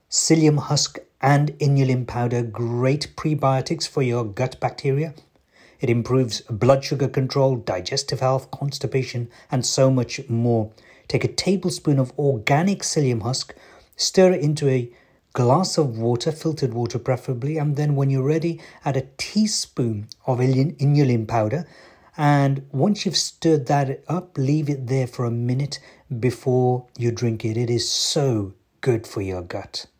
Psyllium husk and inulin powder, great prebiotics for your gut bacteria. It improves blood sugar control, digestive health, constipation, and so much more. Take a tablespoon of organic psyllium husk, stir it into a glass of water, filtered water preferably, and then when you're ready, add a teaspoon of inulin powder. And once you've stirred that up, leave it there for a minute before you drink it. It is so good for your gut.